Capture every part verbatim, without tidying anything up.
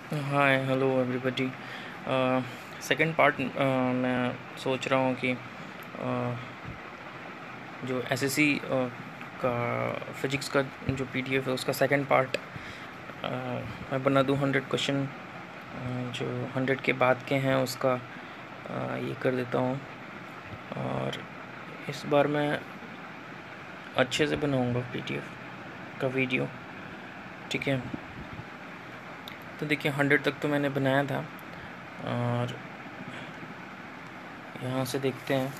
हाय hello everybody. Second part मैं सोच रहा हूँ कि uh, जो एसएससी का फिजिक्स का जो पीडीएफ है उसका सेकंड पार्ट uh, मैं बना दूँ। हंड्रेड क्वेश्चन जो हंड्रेड के बाद के हैं उसका uh, ये कर देता हूँ, और इस बार मैं अच्छे से बनाऊँगा पीडीएफ का वीडियो। ठीक है, तो देखिए हंड्रेड तक तो मैंने बनाया था, और यहाँ से देखते हैं।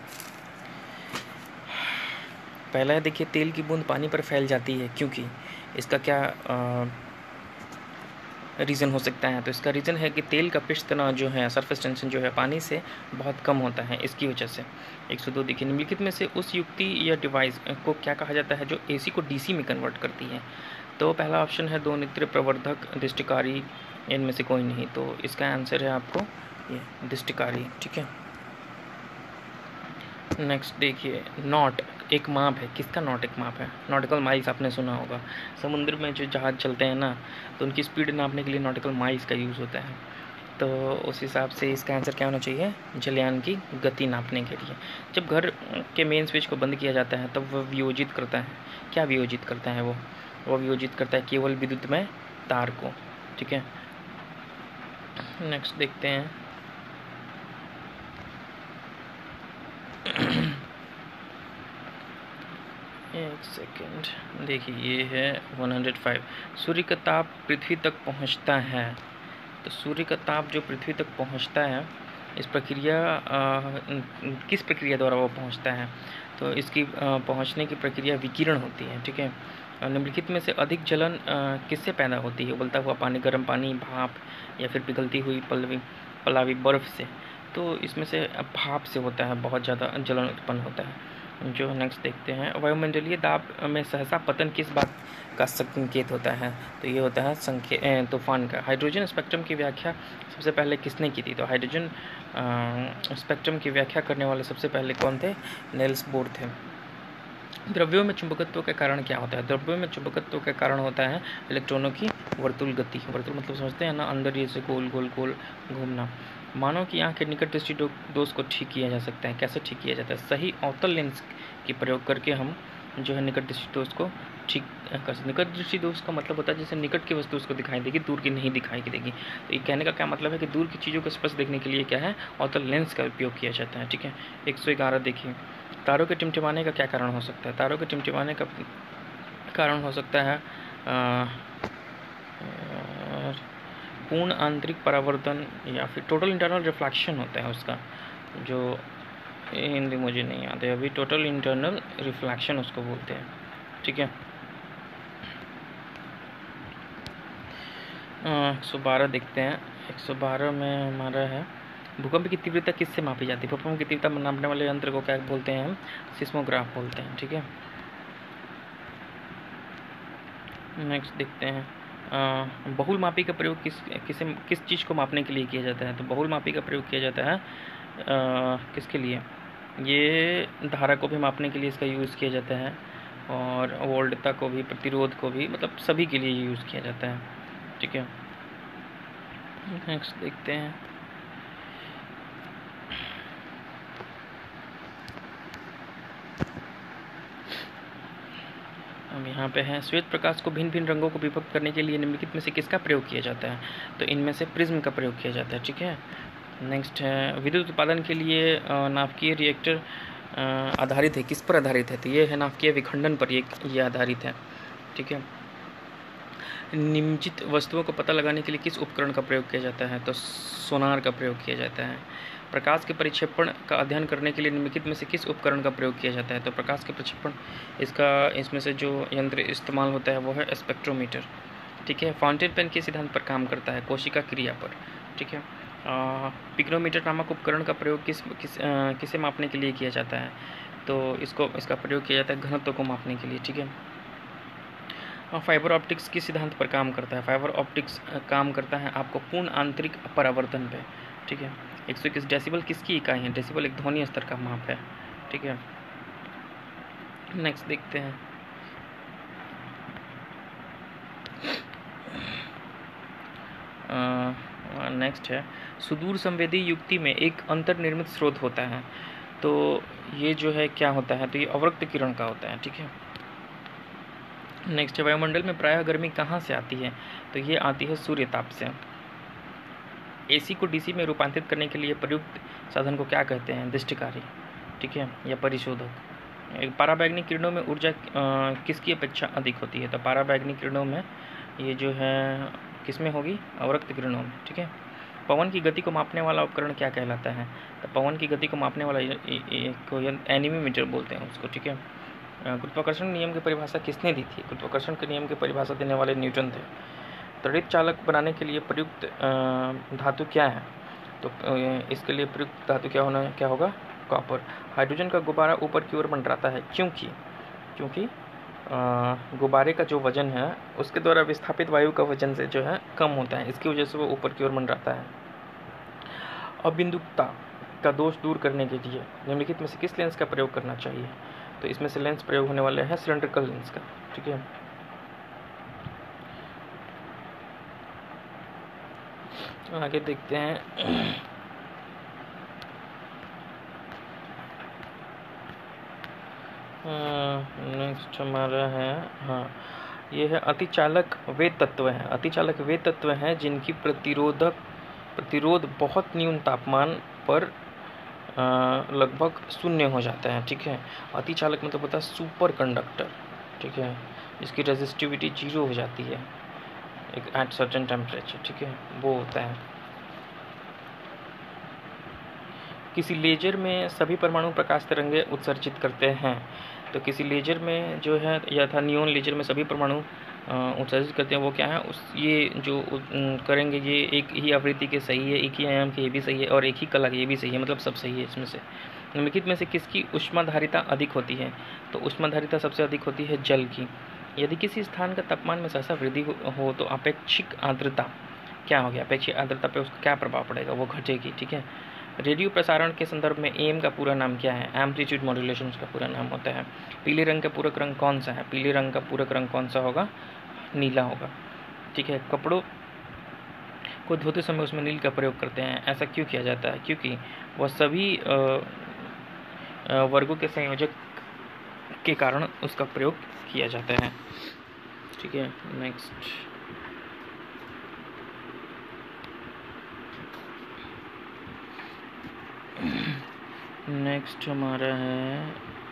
पहला है, देखिए तेल की बूंद पानी पर फैल जाती है क्योंकि इसका क्या रीज़न हो सकता है। तो इसका रीज़न है कि तेल का पृष्ठ तनाव जो है, सरफेस टेंशन जो है, पानी से बहुत कम होता है, इसकी वजह से। एक सौ दो देखिए, निम्नलिखित में से उस युक्ति या डिवाइस को क्या कहा जाता है जो एसी को डीसी में कन्वर्ट करती है। तो पहला ऑप्शन है दो नेत्र प्रवर्धक दृष्टिकारी, इनमें से कोई नहीं। तो इसका आंसर है आपको ये दृष्टिकारी। ठीक है, नेक्स्ट देखिए, नॉट एक माप है। किसका नॉट एक माप है? नॉटिकल माइल्स आपने सुना होगा। समुद्र में जो जहाज़ चलते हैं ना, तो उनकी स्पीड नापने के लिए नॉटिकल माइल्स का यूज़ होता है। तो उस हिसाब से इसका आंसर क्या होना चाहिए? जलयान की गति नापने के लिए। जब घर के मेन स्विच को बंद किया जाता है तब वह वियोजित करता है। क्या वियोजित करता है? वो वो वियोजित करता है केवल विद्युतमय तार को। ठीक है, नेक्स्ट देखते हैं। एक सेकेंड, देखिए ये है एक सौ पाँच। सूर्य का ताप पृथ्वी तक पहुंचता है। तो सूर्य का ताप जो पृथ्वी तक पहुंचता है, इस प्रक्रिया आ, किस प्रक्रिया द्वारा वो पहुंचता है? तो इसकी पहुंचने की प्रक्रिया विकिरण होती है। ठीक है, निम्नलिखित में से अधिक जलन किससे पैदा होती है? उबलता हुआ पानी, गर्म पानी, भाप, या फिर पिघलती हुई पलवी पलावी बर्फ़ से? तो इसमें से भाप से होता है, बहुत ज़्यादा जलन उत्पन्न होता है। जो नेक्स्ट देखते हैं, वायुमंडलीय दाब में सहसा पतन किस बात का संकेत होता है? तो ये होता है संकेत तूफान का। हाइड्रोजन स्पेक्ट्रम की व्याख्या सबसे पहले किसने की थी? तो हाइड्रोजन स्पेक्ट्रम की व्याख्या करने वाले सबसे पहले कौन थे? नेल्स बोर थे। द्रव्यों में चुंबकत्व के कारण क्या होता है? द्रव्यों में चुंबकत्व के कारण होता है इलेक्ट्रॉनों की वर्तुल गति। वर्तुल मतलब समझते हैं ना, अंदर ये से गोल गोल गोल घूमना। मानव की आंख के निकट दृष्टि दोष को ठीक किया जा सकता है। कैसे ठीक किया जाता है? सही अवतल लेंस के प्रयोग करके हम जो है निकट दृष्टि दोष को ठीक कर सकते। निकट दृष्टि दोष का मतलब होता है जैसे निकट की वस्तु उसको दिखाई देगी, दूर की नहीं दिखाई देगी। तो ये कहने का क्या मतलब है कि दूर की चीज़ों को स्पष्ट देखने के लिए क्या है? अवतल लेंस का उपयोग किया जाता है। ठीक है, एक सौ ग्यारह देखिए, तारों के टिमटिमाने का क्या कारण हो सकता है? तारों के टिमटिमाने का कारण हो सकता है पूर्ण आंतरिक परावर्तन, या फिर टोटल इंटरनल रिफ्लेक्शन होता है उसका, जो हिंदी मुझे नहीं याद है अभी। टोटल इंटरनल रिफ्लेक्शन उसको बोलते हैं। ठीक है, एक सौ बारह देखते हैं। एक सौ बारह में हमारा है, भूकंप की तीव्रता किससे मापी जाती है? भूकंप की तीव्रता नापने वाले यंत्र को क्या बोलते हैं? हम सिस्मोग्राफ बोलते हैं। ठीक है, नेक्स्ट देखते हैं, बहुल मापी का प्रयोग किस किसे किस चीज़ को मापने के लिए किया जाता है? तो बहुल मापी का प्रयोग किया जाता है आ, किसके लिए? ये धारा को भी मापने के लिए इसका यूज़ किया जाता है, और वोल्टता को भी, प्रतिरोध को भी, मतलब सभी के लिए यूज़ किया जाता है। ठीक है, नेक्स्ट देखते हैं। हम यहाँ पे हैं, श्वेत प्रकाश को भिन्न भिन्न रंगों को विभक्त करने के लिए निम्नलिखित में से किसका प्रयोग किया जाता है? तो इनमें से प्रिज्म का प्रयोग किया जाता है। ठीक है, नेक्स्ट है, विद्युत उत्पादन के लिए नाभिकीय रिएक्टर आधारित है, किस पर आधारित है? तो ये है नाभिकीय विखंडन पर ये ये आधारित है। ठीक है, निम्नलिखित वस्तुओं को पता लगाने के लिए किस उपकरण का प्रयोग किया जाता है? तो सोनार का प्रयोग किया जाता है। प्रकाश के परिक्षेपण का अध्ययन करने के लिए निम्नलिखित में से किस उपकरण का प्रयोग किया जाता है? तो प्रकाश के परिक्षेपण, इसका इसमें से जो यंत्र इस्तेमाल होता है वो है स्पेक्ट्रोमीटर। ठीक है, फाउंटेन पेन के सिद्धांत पर काम करता है? कोशिका क्रिया पर। ठीक है, पिग्नोमीटर नामक उपकरण का प्रयोग किस किस आ, किसे मापने के लिए किया जाता है? तो इसको इसका प्रयोग किया जाता है घनत्व को मापने के लिए। ठीक है, फाइबर ऑप्टिक्स किस सिद्धांत पर काम करता है? फाइबर ऑप्टिक्स काम करता है आपको पूर्ण आंतरिक परावर्तन पे। ठीक है, एक सौ इक्कीस, डेसिबल किसकी इकाई है? डेसिबल एक ध्वनि स्तर का माप है। ठीक है, नेक्स्ट देखते हैं, नेक्स्ट है सुदूर संवेदी युक्ति में एक अंतर्निर्मित स्रोत होता है। तो ये जो है क्या होता है, तो ये अवरक्त किरण का होता है। ठीक है, नेक्स्ट है वायुमंडल में प्रायः गर्मी कहाँ से आती है, तो ये आती है सूर्य ताप से। एसी को डीसी में रूपांतरित करने के लिए प्रयुक्त साधन को क्या कहते हैं, दृष्टिकारी। ठीक है, या परिशोधक। पराबैंगनी किरणों में ऊर्जा किसकी अपेक्षा अधिक होती है, तो पराबैंगनी किरणों में ये जो है किस में होगी, अवरक्त किरणों में। ठीक है, पवन की गति को मापने वाला उपकरण क्या कहलाता है, तो पवन की गति को मापने वाला एक एनीमीमीटर बोलते हैं उसको। ठीक है, गुरुत्वाकर्षण नियम की परिभाषा किसने दी थी, गुरुत्वाकर्षण के नियम की परिभाषा देने वाले न्यूटन थे। त्वरित चालक बनाने के लिए प्रयुक्त धातु क्या है, तो इसके लिए प्रयुक्त धातु क्या होना क्या होगा, कॉपर। हाइड्रोजन का गुब्बारा ऊपर की ओर मंडराता है क्योंकि क्योंकि गुब्बारे का जो वजन है उसके द्वारा विस्थापित वायु का वजन से जो है कम होता है, इसकी वजह से वो ऊपर की ओर मंडराता है। अबिंदुकता का दोष दूर करने के लिए निम्नलिखित में से किस लेंस का प्रयोग करना चाहिए, तो इसमें से लेंस प्रयोग होने वाले हैं सिलेंड्रिकल लेंस का। ठीक है, आगे देखते हैं। नेक्स्ट हमारा है, हाँ ये है अतिचालक वे तत्व हैं। अतिचालक वे तत्व हैं जिनकी प्रतिरोधक प्रतिरोध बहुत न्यून तापमान पर लगभग शून्य हो जाता है। ठीक है, अतिचालक मतलब होता है सुपर कंडक्टर। ठीक है, इसकी रेजिस्टिविटी जीरो हो जाती है एक एट सर्टेन टेम्परेचर। ठीक है, वो होता है। किसी लेजर में सभी परमाणु प्रकाश तरंगें उत्सर्जित करते हैं, तो किसी लेजर में जो है या था नियोन लेजर में सभी परमाणु उत्सर्जित करते हैं, वो क्या है, उस ये जो करेंगे ये एक ही आवृत्ति के सही है, एक ही आयाम के ये भी सही है और एक ही कला के ये भी सही है, मतलब सब सही है इसमें से। निम्नलिखित में से किसकी ऊष्माधारिता अधिक होती है, तो ऊष्माधारिता सबसे अधिक होती है जल की। यदि किसी स्थान का तापमान में सहसा वृद्धि हो तो अपेक्षिक आर्द्रता क्या होगी, अपेक्षिक आर्द्रता पे उसका क्या प्रभाव पड़ेगा, वो घटेगी। ठीक है, रेडियो प्रसारण के संदर्भ में एम का पूरा नाम क्या है, एम्पलीट्यूड मॉड्यूलेशन का पूरा नाम होता है। पीले रंग का पूरक रंग कौन सा है, पीले रंग का पूरक रंग कौन सा होगा, नीला होगा। ठीक है, कपड़ों को धोते समय उसमें नील का प्रयोग करते हैं, ऐसा क्यों किया जाता है, क्योंकि वह सभी वर्गों के संयोजक के कारण उसका प्रयोग किया जाता है। ठीक है, नेक्स्ट नेक्स्ट हमारा है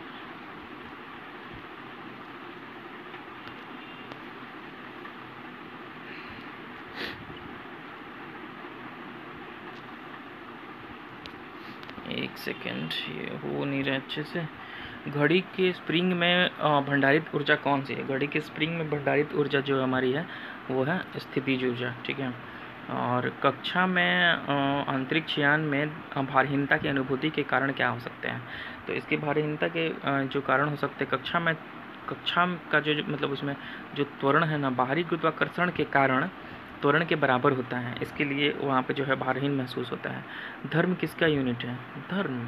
एक सेकेंड, ये हो नहीं रहा अच्छे से। घड़ी के स्प्रिंग में भंडारित ऊर्जा कौन सी है, घड़ी के स्प्रिंग में भंडारित ऊर्जा जो हमारी है वो है स्थितिज ऊर्जा। ठीक है, और कक्षा में अंतरिक्ष यान में भारहीनता की अनुभूति के कारण क्या हो सकते हैं, तो इसकी भारहीनता के जो कारण हो सकते हैं, कक्षा में कक्षा का जो मतलब उसमें जो त्वरण है ना, बाहरी गुरुत्वाकर्षण के कारण त्वरण के बराबर होता है, इसके लिए वहाँ पे जो है भारहीन महसूस होता है। धर्म किसका यूनिट है, धर्म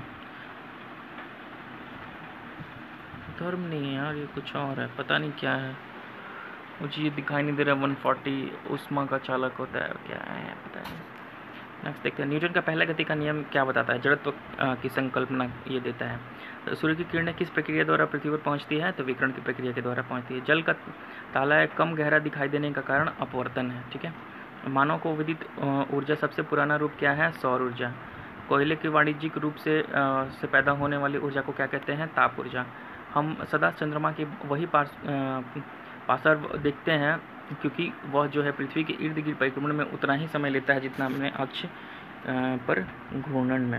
धर्म नहीं है यार, ये कुछ और है, पता नहीं क्या है, मुझे ये दिखाई नहीं दे रहा। वन फोर्टी उष्मा का चालक होता है, क्या है पता नहीं। नेक्स्ट देखते हैं, न्यूटन का पहला गति का नियम क्या बताता है, जड़त्व की संकल्पना ये देता है। तो सूर्य की किरणें किस प्रक्रिया द्वारा पृथ्वी पर पहुंचती है, तो विकिरण की प्रक्रिया के द्वारा पहुंचती है। जल का ताला कम गहरा दिखाई देने का कारण अपवर्तन है। ठीक है, मानव को विदित ऊर्जा सबसे पुराना रूप क्या है, सौर ऊर्जा। कोयले के वाणिज्यिक रूप से से पैदा होने वाली ऊर्जा को क्या कहते हैं, ताप ऊर्जा। हम सदा चंद्रमा के वही पास पासर देखते हैं क्योंकि वह जो है पृथ्वी के इर्द गिर्द परिक्रमण में उतना ही समय लेता है जितना अपने अक्ष पर घूर्णन में।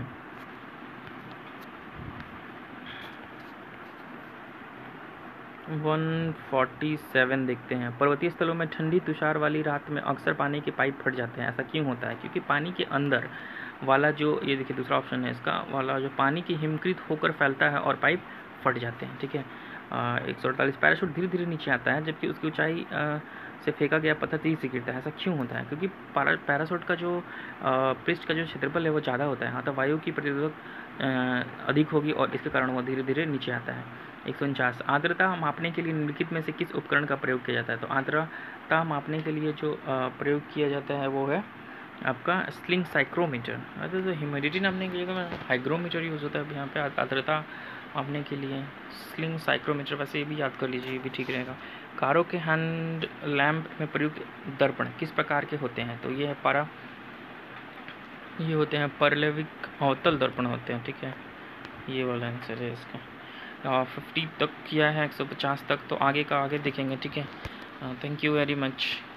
वन फोर्टी सेवन देखते हैं, पर्वतीय स्थलों में ठंडी तुषार वाली रात में अक्सर पानी के पाइप फट जाते हैं, ऐसा क्यों होता है, क्योंकि पानी के अंदर वाला जो ये देखिए दूसरा ऑप्शन है इसका वाला जो पानी की हिमकृत होकर फैलता है और पाइप फट जाते हैं। ठीक है, एक सौ अड़तालीस पैराशूट धीरे धीरे नीचे आता है जबकि उसकी ऊंचाई से फेंका गया पत्थर तेजी से गिरता है, ऐसा क्यों होता है, क्योंकि पैराशूट का जो पृष्ठ का जो क्षेत्रफल है वो ज़्यादा होता है, हाँ, तो वायु की प्रतिरोधक अधिक होगी और इसके कारण वो धीरे धीरे नीचे आता है। एक सौ उनचास, आर्द्रता मापने के लिए निम्नलिखित में से किस उपकरण का प्रयोग किया जाता है, तो आर्द्रता मापने के लिए जो प्रयोग किया जाता है वो है आपका स्लिंग साइक्रोमीटर, अरे तो ह्यूमिडिटी नापने के लिए तो मैं हाइग्रोमीटर यूज़ होता है यहाँ पे आर्द्रता मापने के लिए। स्लिंग साइक्रोमीटर वैसे ये भी याद कर लीजिए, ये भी ठीक रहेगा। कारों के हैंड लैम्प में प्रयुक्त दर्पण किस प्रकार के होते हैं? तो ये है पारा ये होते हैं परलैविक अवतल दर्पण होते हैं, ठीक है, ये वाला आंसर है इसका। फिफ्टी तक किया है, एक सौ पचास तक, तो आगे का आगे देखेंगे, ठीक है। Thank you very much.